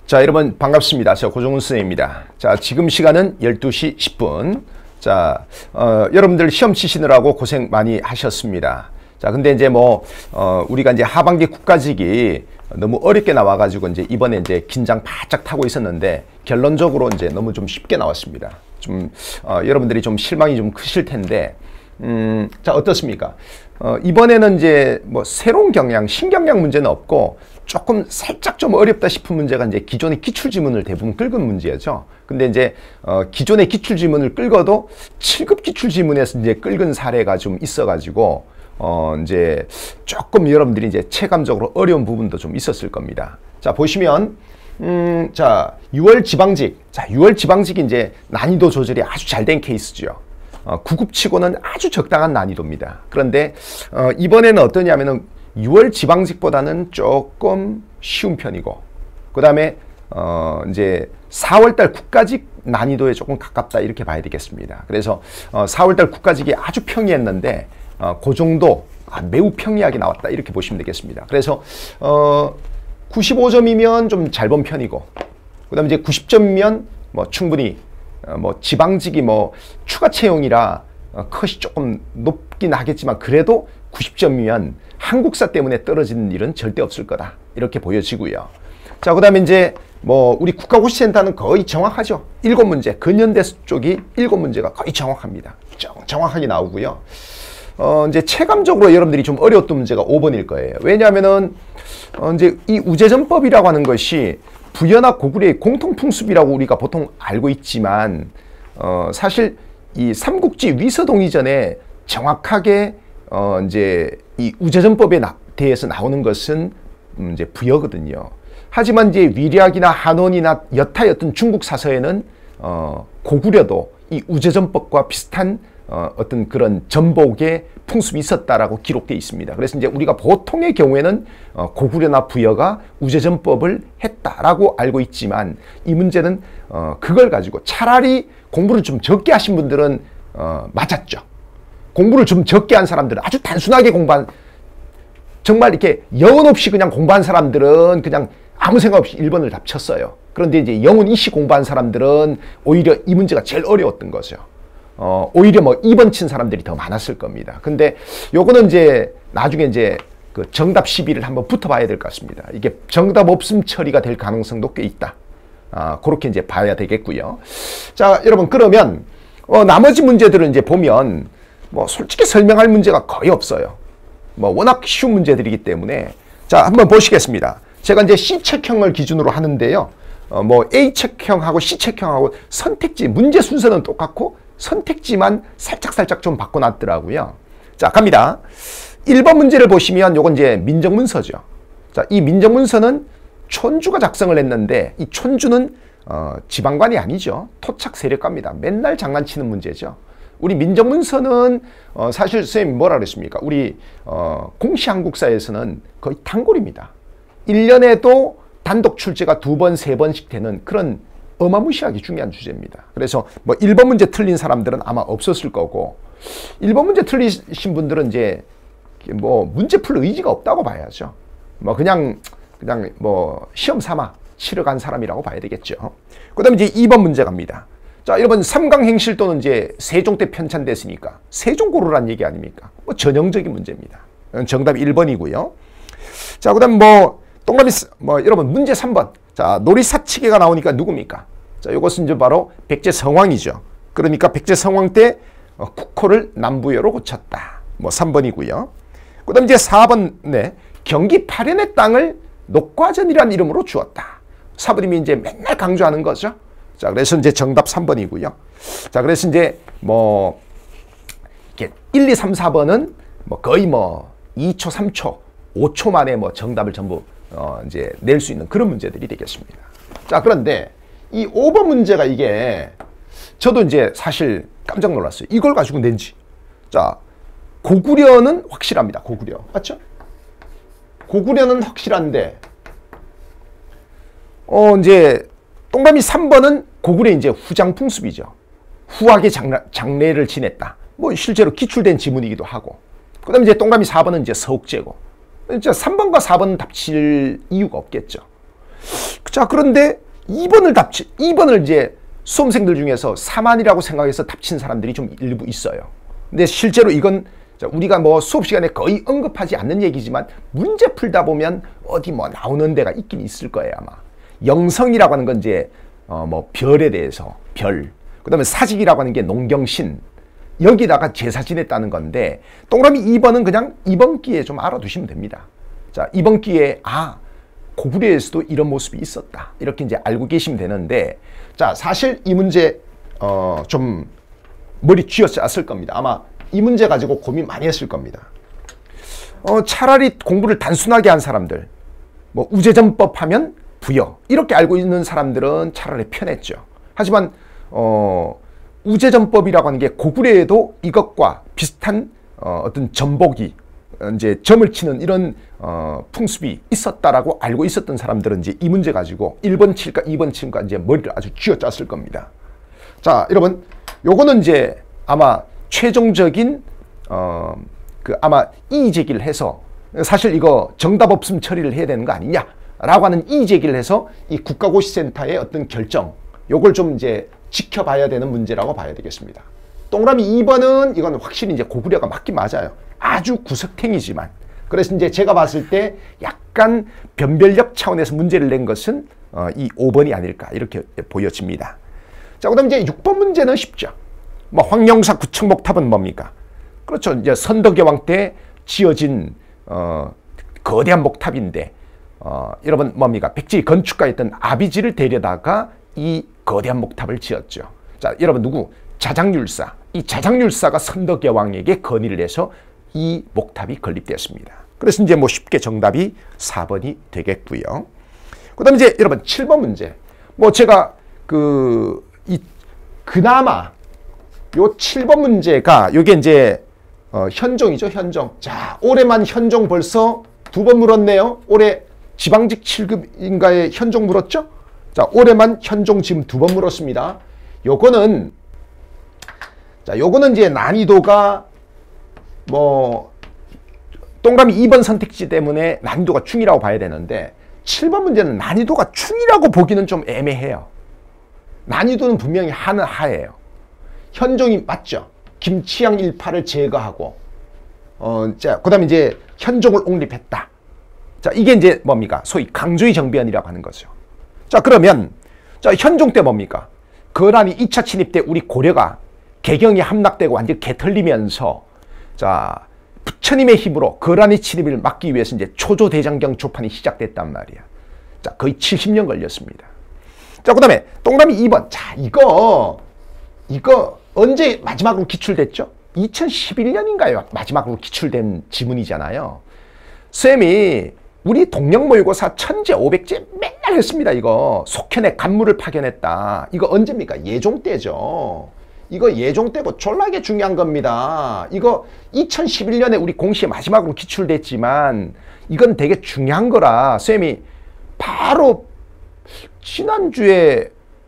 자, 여러분 반갑습니다. 저 고종훈 선생님입니다. 자, 지금 시간은 12시 10분. 자, 여러분들 시험 치시느라고 고생 많이 하셨습니다. 자, 근데 이제 우리가 이제 하반기 국가직이 너무 어렵게 나와가지고 이제 이번에 이제 긴장 바짝 타고 있었는데 결론적으로 이제 너무 좀 쉽게 나왔습니다. 여러분들이 좀 실망이 좀 크실 텐데, 자, 어떻습니까? 이번에는 이제 새로운 경향, 신경향 문제는 없고 조금 살짝 좀 어렵다 싶은 문제가 이제 기존의 기출지문을 대부분 긁은 문제죠. 근데 이제 기존의 기출지문을 긁어도 7급 기출지문에서 이제 긁은 사례가 좀 있어가지고 이제 조금 여러분들이 이제 체감적으로 어려운 부분도 좀 있었을 겁니다. 자, 보시면 자, 6월 지방직. 자, 6월 지방직이 이제 난이도 조절이 아주 잘 된 케이스죠. 9급치고는 아주 적당한 난이도입니다. 그런데 이번에는 어떠냐면은 6월 지방직보다는 조금 쉬운 편이고, 그 다음에 이제 4월달 국가직 난이도에 조금 가깝다 이렇게 봐야 되겠습니다. 그래서 4월달 국가직이 아주 평이했는데 그 정도 매우 평이하게 나왔다 이렇게 보시면 되겠습니다. 그래서 95점이면 좀 잘 본 편이고, 그 다음에 이제 90점이면 충분히 지방직이 추가 채용이라 컷이 조금 높긴 하겠지만 그래도 90점이면 한국사 때문에 떨어지는 일은 절대 없을 거다 이렇게 보여지고요. 자, 그 다음에 이제 우리 국가고시센터는 거의 정확하죠. 7문제, 근현대 쪽이 7문제가 거의 정확합니다. 정확하게 나오고요. 이제 체감적으로 여러분들이 좀 어려웠던 문제가 5번일 거예요. 왜냐하면은 이제 이 우제전법이라고 하는 것이 부여나 고구려의 공통풍습이라고 우리가 보통 알고 있지만 사실 이 삼국지 위서동의 전에 정확하게 이제 이 우제전법에 대해서 나오는 것은 이제 부여거든요. 하지만 이제 위략이나 한원이나 여타였던 중국 사서에는 고구려도 이 우제전법과 비슷한 어떤 그런 전복의 풍습이 있었다라고 기록되어 있습니다. 그래서 이제 우리가 보통의 경우에는 고구려나 부여가 우제전법을 했다라고 알고 있지만 이 문제는 그걸 가지고 차라리 공부를 좀 적게 하신 분들은 맞았죠. 공부를 좀 적게 한 사람들은 아주 단순하게 공부한, 정말 이렇게 영혼 없이 그냥 공부한 사람들은 그냥 아무 생각 없이 1번을 답 쳤어요. 그런데 이제 영혼 이시 공부한 사람들은 오히려 이 문제가 제일 어려웠던 거죠. 오히려 2번 친 사람들이 더 많았을 겁니다. 근데 요거는 이제 나중에 이제 그 정답 시비를 한번 붙어봐야 될 것 같습니다. 이게 정답 없음 처리가 될 가능성도 꽤 있다. 그렇게 이제 봐야 되겠고요. 자, 여러분, 그러면 나머지 문제들은 이제 보면 솔직히 설명할 문제가 거의 없어요. 워낙 쉬운 문제들이기 때문에. 자, 한번 보시겠습니다. 제가 이제 C책형을 기준으로 하는데요. A책형하고 C책형하고 선택지, 문제 순서는 똑같고 선택지만 살짝 좀 바꿔놨더라고요. 자, 갑니다. 1번 문제를 보시면 요건 이제 민정문서죠. 자, 이 민정문서는 촌주가 작성을 했는데 이 촌주는 지방관이 아니죠. 토착 세력가입니다. 맨날 장난치는 문제죠. 우리 민정문서는 사실 선생님 뭐라 그랬습니까? 우리 공시한국사에서는 거의 단골입니다. 1년에도 단독 출제가 2번, 3번씩 되는 그런 어마무시하게 중요한 주제입니다. 그래서 1번 문제 틀린 사람들은 아마 없었을 거고, 1번 문제 틀리신 분들은 이제 문제 풀 의지가 없다고 봐야죠. 그냥 시험 삼아 치러 간 사람이라고 봐야 되겠죠. 그 다음에 이제 2번 문제 갑니다. 자, 여러분, 삼강행실 또는 이제 세종 때 편찬됐으니까 세종 고르란 얘기 아닙니까? 전형적인 문제입니다. 정답이 1번이고요. 자, 그 다음 동그라미, 여러분, 문제 3번. 자, 놀이사치계가 나오니까 누굽니까? 자, 이것은 이제 바로 백제성왕이죠. 그러니까 백제성왕 때 국호를 남부여로 고쳤다. 3번이고요. 그 다음 이제 4번, 네. 경기 파련의 땅을 녹과전이라는 이름으로 주었다. 사부님이 이제 맨날 강조하는 거죠. 자, 그래서 이제 정답 3번이고요. 자, 그래서 이제 이렇게 1, 2, 3, 4번은 거의 2초, 3초, 5초 만에 정답을 전부 이제 낼 수 있는 그런 문제들이 되겠습니다. 자, 그런데 이 5번 문제가 이게 저도 이제 사실 깜짝 놀랐어요. 이걸 가지고 낸지. 자, 고구려는 확실합니다. 고구려. 맞죠? 고구려는 확실한데 이제 동그라미 3번은 고구려 이제 후장풍습이죠. 후하게 장례를 지냈다. 실제로 기출된 지문이기도 하고. 그 다음에 이제 동그라미 4번은 이제 서욱제고. 진짜 3번과 4번은 답칠 이유가 없겠죠. 자, 그런데 2번을 이제 수험생들 중에서 4만이라고 생각해서 답친 사람들이 좀 일부 있어요. 근데 실제로 이건 우리가 뭐 수업 시간에 거의 언급하지 않는 얘기지만 문제 풀다 보면 어디 뭐 나오는 데가 있긴 있을 거예요, 아마. 영성이라고 하는 건 이제 뭐 별에 대해서 별. 그다음에 사직이라고 하는 게 농경신. 여기다가 제사 지냈다는 건데 동그라미 2번은 그냥 이번 기회에 좀 알아두시면 됩니다. 자, 이번 기회에 고구려에서도 이런 모습이 있었다. 이렇게 이제 알고 계시면 되는데, 자, 사실 이 문제 좀 머리 쥐어짰을 겁니다. 아마 이 문제 가지고 고민 많이 했을 겁니다. 차라리 공부를 단순하게 한 사람들, 뭐 우제전법 하면 부여 이렇게 알고 있는 사람들은 차라리 편했죠. 하지만 우제전법이라고 하는 게 고구려에도 이것과 비슷한 어떤 전복이 이제 점을 치는 이런 풍습이 있었다라고 알고 있었던 사람들은 이제 이 문제 가지고 1번 칠까 2번 칠까 이제 머리를 아주 쥐어짰을 겁니다. 자, 여러분, 요거는 이제 아마 최종적인 아마 이의 제기를 해서 사실 이거 정답 없음 처리를 해야 되는 거 아니냐라고 하는 이의 제기를 해서 이 국가고시센터의 어떤 결정, 요걸 좀 이제 지켜봐야 되는 문제라고 봐야 되겠습니다. 동그라미 2번은 이건 확실히 이제 고구려가 맞긴 맞아요. 아주 구석탱이지만. 그래서 이제 제가 봤을 때 약간 변별력 차원에서 문제를 낸 것은 이 5번이 아닐까 이렇게 보여집니다. 자, 그다음 이제 6번 문제는 쉽죠. 뭐 황룡사 구청목탑은 뭡니까? 그렇죠. 이제 선덕여왕 때 지어진 거대한 목탑인데 여러분 뭡니까? 백제 건축가였던 아비지를 데려다가 이 거대한 목탑을 지었죠. 자, 여러분 누구? 자장률사. 이 자장률사가 선덕여왕에게 건의를 해서 이 목탑이 건립되었습니다. 그래서 이제 뭐 쉽게 정답이 4번이 되겠고요. 그다음에 이제 여러분 7번 문제. 뭐 제가 그나마 요 7번 문제가 요게 이제 현종이죠, 현종. 자, 올해만 현종 벌써 2번 물었네요. 올해 지방직 7급인가에 현종 물었죠? 자, 올해만 현종 지금 2번 물었습니다. 요거는 이제 난이도가 뭐 동그라미 2번 선택지 때문에 난이도가 중이라고 봐야 되는데 7번 문제는 난이도가 중이라고 보기는 좀 애매해요. 난이도는 분명히 하예요. 현종이 맞죠? 김치양 일파를 제거하고 자, 그다음에 이제 현종을 옹립했다. 자, 이게 이제 뭡니까? 소위 강조의 정변이라고 하는 거죠. 자, 그러면 자, 현종 때 뭡니까? 거란이 2차 침입 때 우리 고려가 개경이 함락되고 완전히 개털리면서 자, 부처님의 힘으로 거란의 침입을 막기 위해서 이제 초조대장경 조판이 시작됐단 말이야. 자, 거의 70년 걸렸습니다. 자, 그다음에 동그라미 2번. 자, 이거 언제 마지막으로 기출됐죠? 2011년인가요? 마지막으로 기출된 지문이잖아요. 쌤이 우리 동령모의고사 천재 500제 맨날 했습니다. 이거 속현의 간무를 파견했다. 이거 언제입니까? 예종 때죠. 이거 예종 때고 졸라게 중요한 겁니다. 이거 2011년에 우리 공시에 마지막으로 기출됐지만 이건 되게 중요한 거라 쌤이 바로 지난주에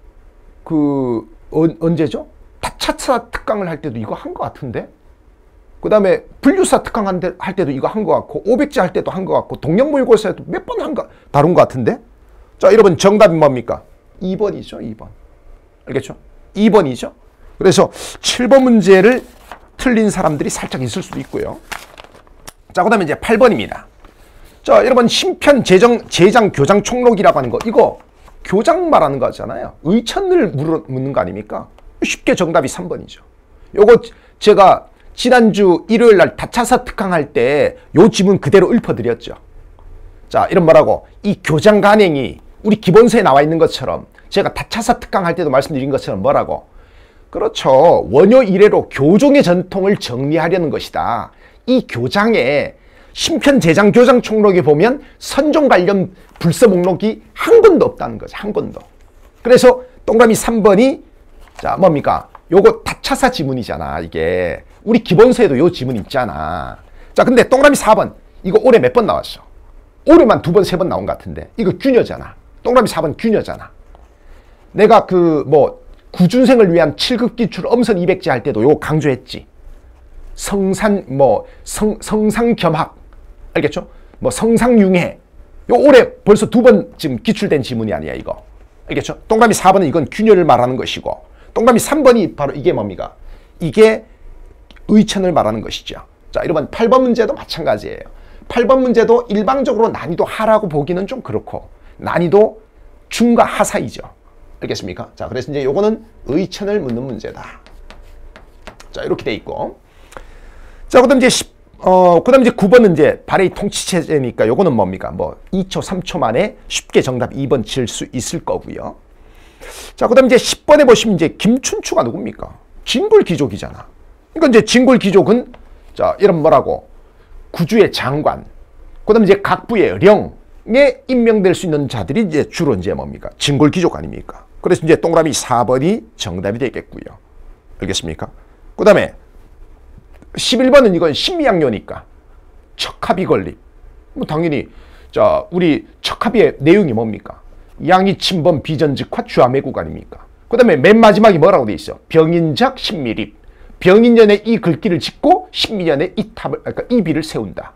언제죠? 다차차 특강을 할 때도 이거 한 것 같은데? 그 다음에 분류사 특강 할 때도 이거 한 것 같고 500제 할 때도 한 것 같고 동령모의고사에도 몇 번 다룬 것 같은데? 자, 여러분 정답이 뭡니까? 2번이죠. 2번. 알겠죠? 2번이죠. 그래서 7번 문제를 틀린 사람들이 살짝 있을 수도 있고요. 자, 그 다음에 이제 8번입니다. 자, 여러분 심편 제장 교장 총록이라고 하는 거 이거 교장 말하는 거잖아요. 의천을 묻는 거 아닙니까? 쉽게 정답이 3번이죠. 요거 제가 지난주 일요일 날 다차사 특강할 때 요 지문 그대로 읊어드렸죠. 자, 이런 뭐라고? 이 교장 간행이 우리 기본서에 나와 있는 것처럼 제가 다차사 특강할 때도 말씀드린 것처럼 뭐라고? 그렇죠. 원효 이래로 교종의 전통을 정리하려는 것이다. 이 교장에 심편 제장 교장 총록에 보면 선종 관련 불서 목록이 한 권도 없다는 거죠. 한 권도. 그래서 동그라미 3번이 자, 뭡니까? 요거 다차사 지문이잖아. 이게 우리 기본서에도 요 지문 있잖아. 자, 근데 동그라미 4번 이거 올해 몇 번 나왔어? 올해만 2번, 3번 나온 것 같은데 이거 균여잖아. 동그라미 4번 균여잖아. 내가 구준생을 위한 7급 기출 엄선 200제 할 때도 요거 강조했지. 성상겸학 알겠죠? 성상융회 요 올해 벌써 2번 지금 기출된 지문이 아니야, 이거. 알겠죠? 동그라미 4번은 이건 균열을 말하는 것이고, 동그라미 3번이 바로 이게 뭡니까? 이게 의천을 말하는 것이죠. 자, 여러분 8번 문제도 마찬가지예요. 8번 문제도 일방적으로 난이도 하라고 보기는 좀 그렇고, 난이도 중과 하 사이죠. 알겠습니까? 자, 그래서 이제 요거는 의천을 묻는 문제다. 자, 이렇게 돼 있고. 자, 그다음 이제 그다음 이제 9번은 이제 발해의 통치체제니까 요거는 뭡니까? 뭐 2초, 3초 만에 쉽게 정답 2번 질 수 있을 거고요. 자, 그다음 이제 10번에 보시면 이제 김춘추가 누굽니까? 진골귀족이잖아. 그러니까 이제 진골귀족은 자, 이런 뭐라고? 구주의 장관. 그다음 이제 각부의 령에 임명될 수 있는 자들이 이제 주로 이제 뭡니까? 진골귀족 아닙니까? 그래서 이제 동그라미 4번이 정답이 되겠고요. 알겠습니까? 그다음에 11번은 이건 신미양요니까 척합이 건립. 뭐 당연히 자, 우리 척합의 내용이 뭡니까? 양이 침범 비전직화 주암의국 아닙니까? 그다음에 맨 마지막이 뭐라고 돼 있어? 병인작 신미립. 병인년에 이 글귀를 짓고 신미년에 이 탑을, 그러니까 이 비를 세운다.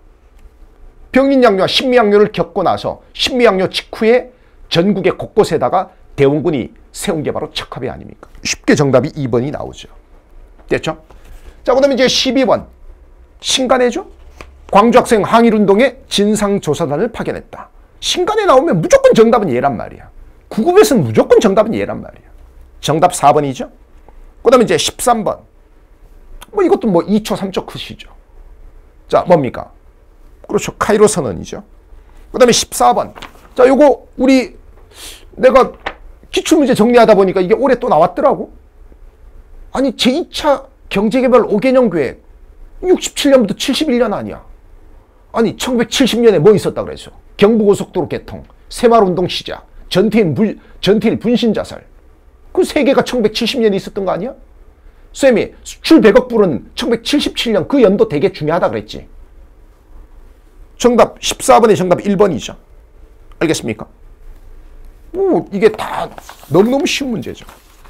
병인양요와 신미양요를 겪고 나서 신미양요 직후에 전국의 곳곳에다가 대원군이 세운 게 바로 척합이 아닙니까? 쉽게 정답이 2번이 나오죠. 됐죠? 자, 그 다음에 이제 12번. 신간해죠? 광주학생 항일운동에 진상조사단을 파견했다. 신간에 나오면 무조건 정답은 얘란 말이야. 구급에서는 무조건 정답은 얘란 말이야. 정답 4번이죠? 그 다음에 이제 13번. 뭐 이것도 뭐 2초, 3초 컷이죠. 자, 뭡니까? 그렇죠. 카이로 선언이죠. 그 다음에 14번. 자, 요거 내가 기출문제 정리하다 보니까 이게 올해 또 나왔더라고. 아니, 제2차 경제개발 5개년 계획 67년부터 71년 아니야. 아니 1970년에 뭐 있었다 그랬어? 경부고속도로 개통, 새마을운동 시작, 전태일 분신자살. 그 세 개가 1970년에 있었던 거 아니야? 쌤이 수출 100억 불은 1977년 그 연도 되게 중요하다 그랬지. 정답 14번의 정답 1번이죠. 알겠습니까? 이게 다 너무너무 쉬운 문제죠.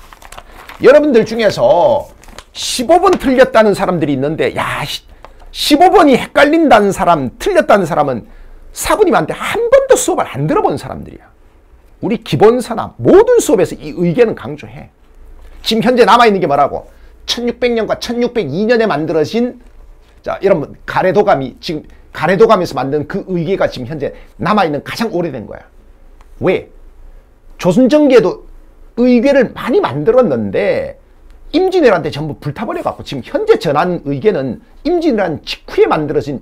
여러분들 중에서 15번 틀렸다는 사람들이 있는데, 야, 15번이 헷갈린다는 사람, 틀렸다는 사람은 사부님한테 한 번도 수업을 안 들어본 사람들이야. 우리 기본서나 모든 수업에서 이 의견은 강조해. 지금 현재 남아있는 게 뭐라고? 1600년과 1602년에 만들어진, 자, 여러분, 지금 가래도감에서 만든 그 의궤가 지금 현재 남아있는 가장 오래된 거야. 왜? 조선전기에도 의궤를 많이 만들었는데, 임진왜란때 전부 불타버려갖고 지금 현재 전한 의궤는 임진왜란 직후에 만들어진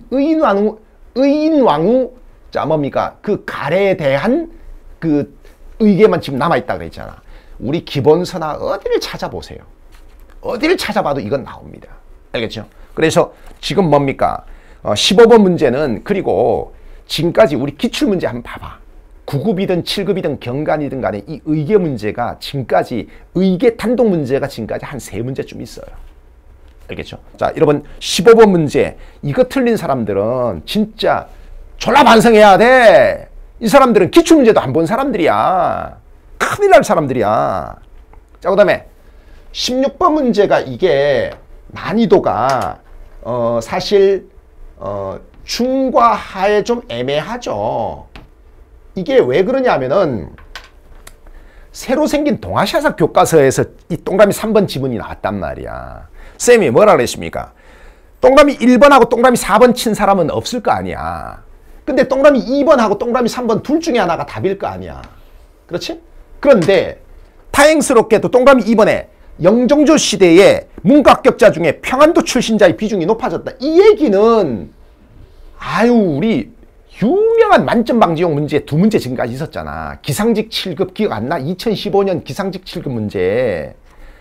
의인왕후, 자, 뭡니까? 그 가래에 대한 그 의궤만 지금 남아있다 그랬잖아. 우리 기본서나 어디를 찾아보세요. 어디를 찾아봐도 이건 나옵니다. 알겠죠? 그래서 지금 뭡니까? 15번 문제는, 그리고 지금까지 우리 기출문제 한번 봐봐. 9급이든 7급이든 경간이든 간에 이 의궤 문제가 지금까지, 의궤 단독 문제가 지금까지 한 3문제쯤 있어요. 알겠죠? 자, 여러분 15번 문제 이거 틀린 사람들은 진짜 졸라 반성해야 돼. 이 사람들은 기출문제도 안 본 사람들이야. 큰일 날 사람들이야. 자, 그 다음에 16번 문제가 이게 난이도가 사실 중과 하에 좀 애매하죠. 이게 왜 그러냐면은 새로 생긴 동아시아사 교과서에서 이 동그라미 3번 지문이 나왔단 말이야. 쌤이 뭐라 그랬습니까? 동그라미 1번하고 동그라미 4번 친 사람은 없을 거 아니야. 근데 동그라미 2번하고 동그라미 3번 둘 중에 하나가 답일 거 아니야. 그렇지? 그런데 다행스럽게도 동그라미 2번에 영종조 시대의 문과 합격자 중에 평안도 출신자의 비중이 높아졌다. 이 얘기는 우리 유명한 만점 방지용 문제 2문제 지금까지 있었잖아. 기상직 7급 기억 안 나? 2015년 기상직 7급 문제.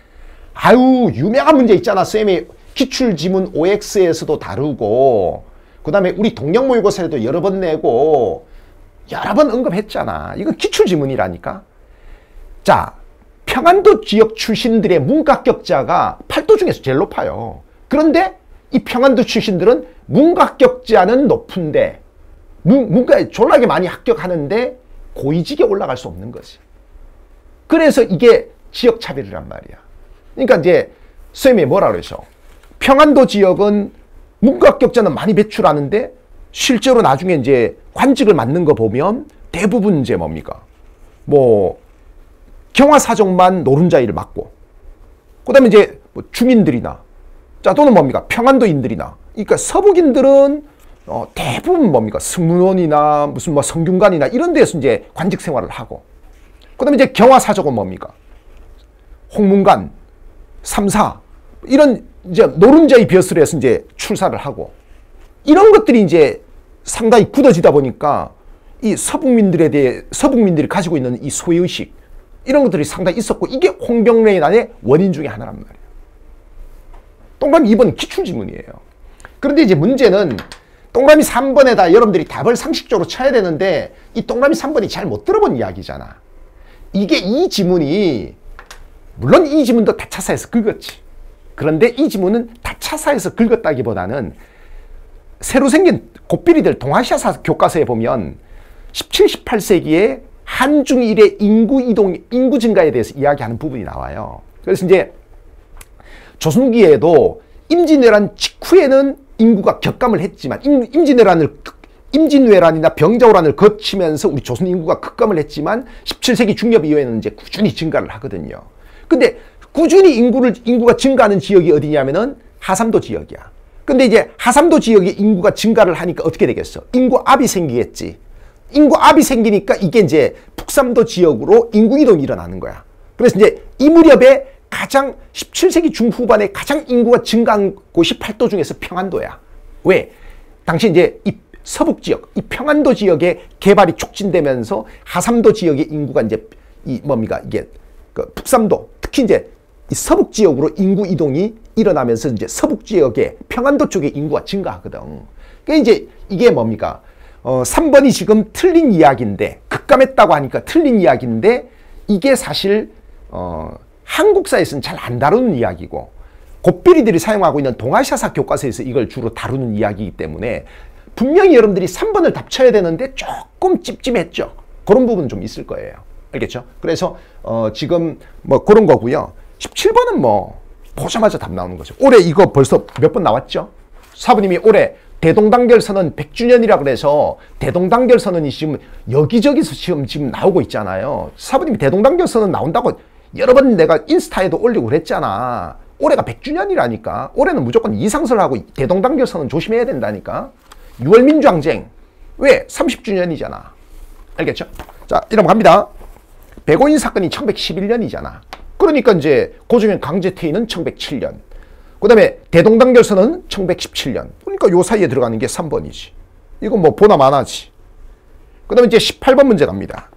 유명한 문제 있잖아. 쌤이 기출지문 OX에서도 다루고, 그 다음에 우리 동영 모의고사에도 여러 번 내고 여러 번 언급했잖아. 이건 기출지문이라니까. 자, 평안도 지역 출신들의 문과 합격자가 8도 중에서 제일 높아요. 그런데 이 평안도 출신들은 문과 합격자는 높은데 문과에 졸라게 많이 합격하는데 고위직에 올라갈 수 없는 거지. 그래서 이게 지역 차별이란 말이야. 그러니까 이제 쌤이 뭐라 그러죠? 평안도 지역은 문과 합격자는 많이 배출하는데 실제로 나중에 이제 관직을 맡는 거 보면 대부분 이제 뭡니까? 뭐 경화사정만 노른자위를 맡고, 그다음에 이제 뭐 중인들이나, 자 또는 뭡니까? 평안도인들이나, 그러니까 서북인들은 대부분 뭡니까? 승무원이나 무슨 뭐 성균관이나 이런 데서 이제 관직 생활을 하고, 그다음에 이제 경화사정은 뭡니까? 홍문관, 삼사 이런 이제 노른자위 벼슬 에서 이제 출사를 하고, 이런 것들이 이제 상당히 굳어지다 보니까 이 서북민들이 가지고 있는 이 소외의식, 이런 것들이 상당히 있었고, 이게 홍경래난의 원인 중에 하나란 말이에요. 동그라미 2번 기출지문이에요. 그런데 이제 문제는 동그라미 3번에다 여러분들이 답을 상식적으로 쳐야 되는데, 이 동그라미 3번이 잘 못 들어본 이야기잖아. 이게 이 지문이, 물론 이 지문도 다차사에서 긁었지. 그런데 이 지문은 다차사에서 긁었다기보다는 새로 생긴 고삐리들 동아시아사 교과서에 보면 17, 18세기에 한중일의 인구 증가에 대해서 이야기하는 부분이 나와요. 그래서 이제 조선후기에도 임진왜란 직후에는 인구가 격감을 했지만, 임진왜란이나 병자호란을 거치면서 우리 조선 인구가 급감을 했지만 17세기 중엽 이후에는 이제 꾸준히 증가를 하거든요. 근데 꾸준히 인구가 증가하는 지역이 어디냐면은 하삼도 지역이야. 근데 이제 하삼도 지역의 인구가 증가를 하니까 어떻게 되겠어? 인구압이 생기겠지. 인구압이 생기니까 이게 이제 북삼도 지역으로 인구 이동이 일어나는 거야. 그래서 이제 이 무렵에 가장 17세기 중후반에 가장 인구가 증가한 곳이 팔도 중에서 평안도야. 왜? 당시 이제 이 서북 지역, 이 평안도 지역의 개발이 촉진되면서 하삼도 지역의 인구가 이제 이 뭡니까? 이게 그 북삼도, 특히 이제 이 서북 지역으로 인구 이동이 일어나면서 이제 서북 지역의 평안도 쪽의 인구가 증가하거든. 그러니까 이제 이게 뭡니까? 3번이 지금 틀린 이야기인데, 급감했다고 하니까 틀린 이야기인데, 이게 사실 한국사에서는 잘 안 다루는 이야기고, 고삐리들이 사용하고 있는 동아시아사 교과서에서 이걸 주로 다루는 이야기이기 때문에 분명히 여러분들이 3번을 답쳐야 되는데 조금 찝찝했죠. 그런 부분은 좀 있을 거예요. 알겠죠? 그래서 지금 뭐 그런 거고요. 17번은 뭐 보자마자 답 나오는 거죠. 올해 이거 벌써 몇 번 나왔죠? 사부님이 올해 대동단결선언 100주년이라 그래서 대동단결선언이 지금 여기저기서 지금 나오고 있잖아요. 사부님이 대동단결선언 나온다고 여러 번 내가 인스타에도 올리고 그랬잖아. 올해가 100주년이라니까. 올해는 무조건 이상설하고 대동단결선언 조심해야 된다니까. 6월 민주항쟁. 왜? 30주년이잖아. 알겠죠? 자, 이러면 갑니다. 백오인 사건이 1111년이잖아. 그러니까 이제 고종현 강제퇴위는 1107년. 그 다음에 대동단결선은 1117년. 그러니까 요 사이에 들어가는 게 3번이지. 이건 뭐 보나 마나지. 그 다음에 이제 18번 문제 갑니다.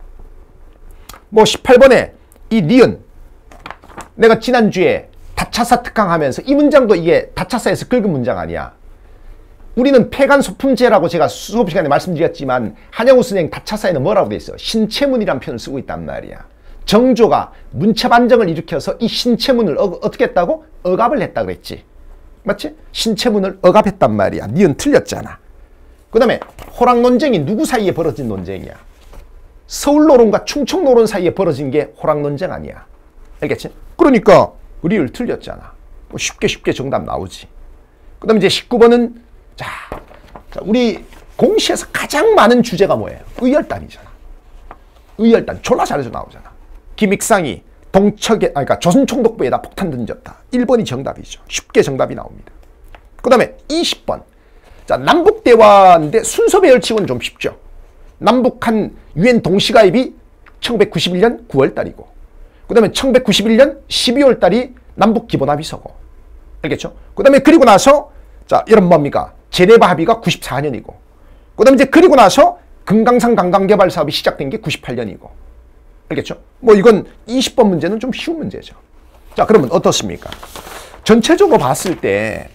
뭐 18번에 이 니은, 내가 지난주에 다차사 특강하면서 이 문장도 이게 다차사에서 긁은 문장 아니야. 우리는 폐간소품제라고 제가 수업 시간에 말씀드렸지만 한영우 선생 다차사에는 뭐라고 돼 있어? 신체문이라는 표현을 쓰고 있단 말이야. 정조가 문체 반정을 일으켜서 이 신체문을 어떻게 했다고? 억압을 했다 그랬지. 맞지? 신체문을 억압했단 말이야. 니은 틀렸잖아. 그 다음에 호랑 논쟁이 누구 사이에 벌어진 논쟁이야? 서울노론과 충청노론 사이에 벌어진 게 호랑 논쟁 아니야. 알겠지? 그러니까 리을 틀렸잖아. 뭐 쉽게 정답 나오지. 그 다음에 이제 19번은 자, 우리 공시에서 가장 많은 주제가 뭐예요? 의열단이잖아. 의열단 졸라 잘해서 나오잖아. 김익상이 그러니까 조선총독부에다 폭탄 던졌다. 1번이 정답이죠. 쉽게 정답이 나옵니다. 그 다음에 20번. 자, 남북대화인데 순서 배열치고는 좀 쉽죠. 남북한 유엔 동시가입이 1991년 9월 달이고, 그 다음에 1991년 12월 달이 남북기본합의서고. 알겠죠? 그 다음에 그리고 나서, 자, 이런 뭡니까? 제네바 합의가 94년이고, 그 다음에 이제 그리고 나서 금강산 관광개발 사업이 시작된 게 98년이고. 알겠죠? 뭐 이건 20번 문제는 좀 쉬운 문제죠. 자, 그러면 어떻습니까? 전체적으로 봤을 때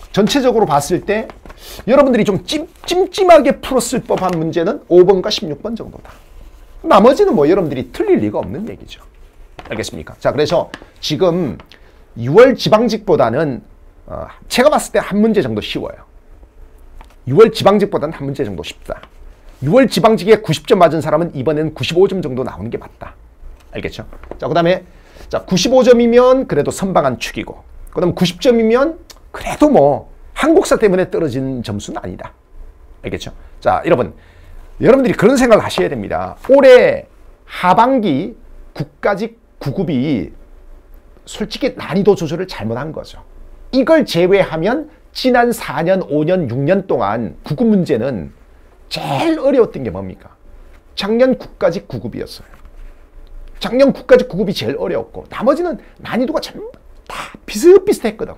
여러분들이 좀 찜찜하게 풀었을 법한 문제는 5번과 16번 정도다. 나머지는 뭐 여러분들이 틀릴 리가 없는 얘기죠. 알겠습니까? 자, 그래서 지금 6월 지방직보다는 제가 봤을 때 한 문제 정도 쉬워요. 6월 지방직보다는 한 문제 정도 쉽다. 6월 지방직에 90점 맞은 사람은 이번에는 95점 정도 나오는 게 맞다. 알겠죠? 자, 그 다음에 자 95점이면 그래도 선방한 축이고, 그 다음 90점이면 그래도 뭐 한국사 때문에 떨어진 점수는 아니다. 알겠죠? 자, 여러분들이 그런 생각을 하셔야 됩니다. 올해 하반기 국가직 구급이 솔직히 난이도 조절을 잘못한 거죠. 이걸 제외하면 지난 4년, 5년, 6년 동안 구급 문제는 제일 어려웠던 게 뭡니까? 작년 국가직 구급이었어요. 작년 국가직 구급이 제일 어려웠고 나머지는 난이도가 전부 다 비슷비슷했거든.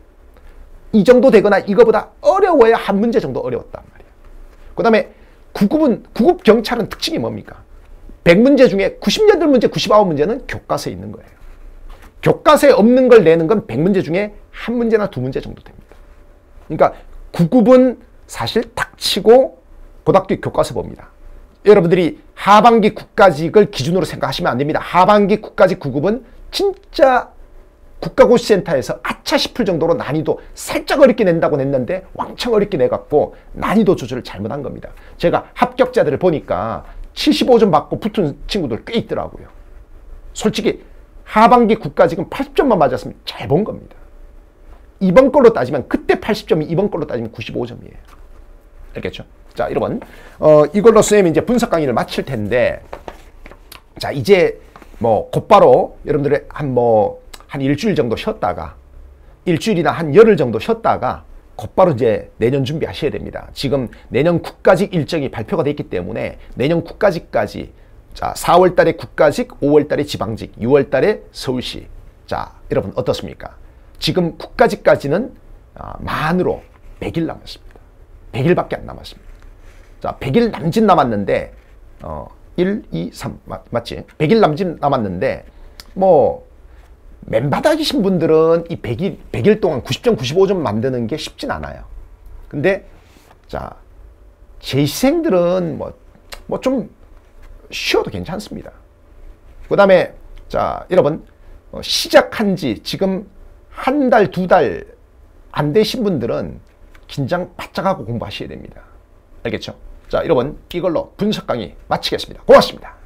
이 정도 되거나 이거보다 어려워야 한 문제 정도 어려웠단 말이야. 그 다음에 구급 경찰은 특징이 뭡니까? 100문제 중에 98문제, 99문제는 교과서에 있는 거예요. 교과서에 없는 걸 내는 건 100문제 중에 한 문제나 두 문제 정도 됩니다. 그러니까 구급은 사실 닥치고 고등학교 교과서 봅니다. 여러분들이 하반기 국가직을 기준으로 생각하시면 안 됩니다. 하반기 국가직 구급은 진짜 국가고시센터에서 아차 싶을 정도로 난이도 살짝 어렵게 낸다고 냈는데 왕창 어렵게 내갖고 난이도 조절을 잘못한 겁니다. 제가 합격자들을 보니까 75점 받고 붙은 친구들 꽤 있더라고요. 솔직히 하반기 국가직은 80점만 맞았으면 잘 본 겁니다. 이번 걸로 따지면 그때 80점이 이번 걸로 따지면 95점이에요. 알겠죠? 자, 여러분 이걸로 선생님이 이제 분석 강의를 마칠 텐데, 자, 이제 뭐 곧바로 여러분들의 한 일주일 정도 쉬었다가, 일주일이나 한 열흘 정도 쉬었다가 곧바로 이제 내년 준비하셔야 됩니다. 지금 내년 국가직 일정이 발표가 됐기 때문에 내년 국가직까지, 자, 4월 달에 국가직, 5월 달에 지방직, 6월 달에 서울시. 자, 여러분 어떻습니까? 지금 국가직까지는 만으로 100일 남았습니다. 100일밖에 안 남았습니다. 자, 100일 남짓 남았는데 1, 2, 3 맞지? 100일 남짓 남았는데 뭐 맨바닥이신 분들은 이 100일 동안 90점, 95점 만드는 게 쉽진 않아요. 근데 자, 재시생들은 뭐 좀 쉬어도 괜찮습니다. 그 다음에 자, 여러분 시작한 지 지금 한 달, 두 달 안 되신 분들은 긴장 바짝 하고 공부하셔야 됩니다. 알겠죠? 자, 여러분 이걸로 분석 강의 마치겠습니다. 고맙습니다.